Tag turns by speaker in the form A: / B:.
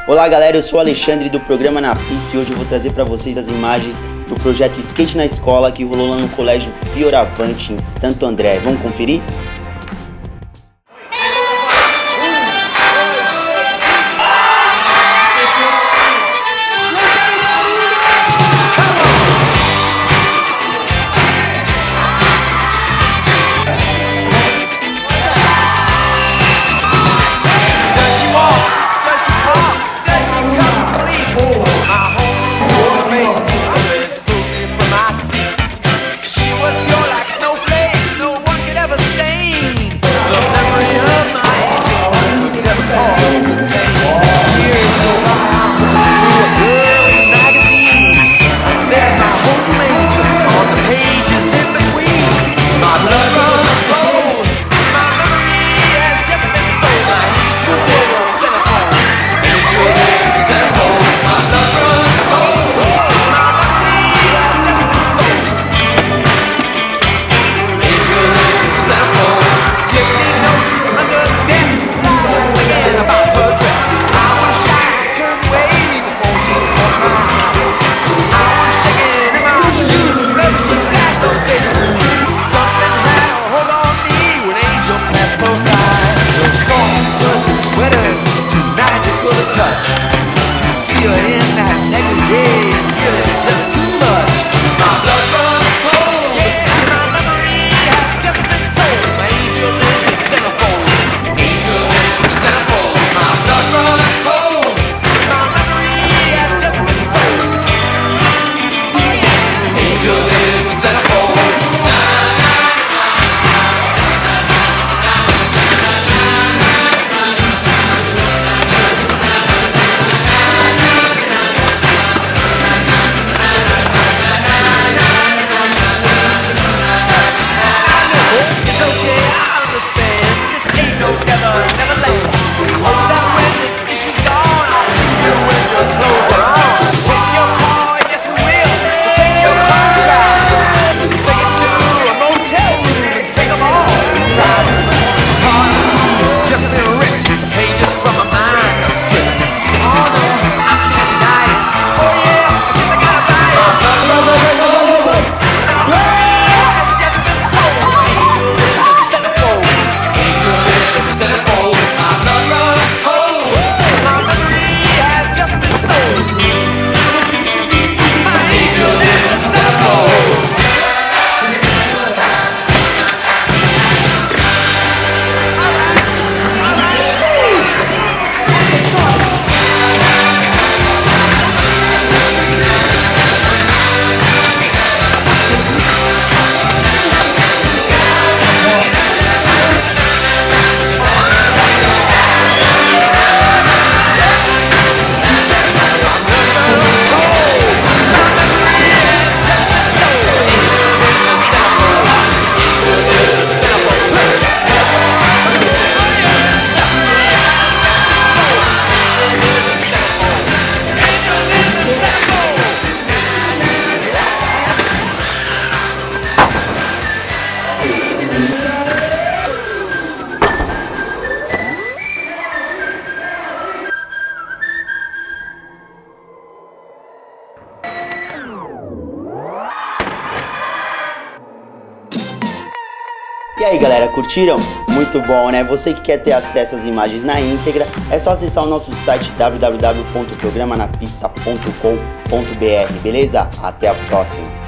A: Olá galera, eu sou o Alexandre do programa Na Pista e hoje eu vou trazer para vocês as imagens do projeto Skate na Escola que rolou lá no Colégio Fioravante em Santo André. Vamos conferir? E aí galera, curtiram? Muito bom, né? Você que quer ter acesso às imagens na íntegra, é só acessar o nosso site www.programanapista.com.br, beleza? Até a próxima!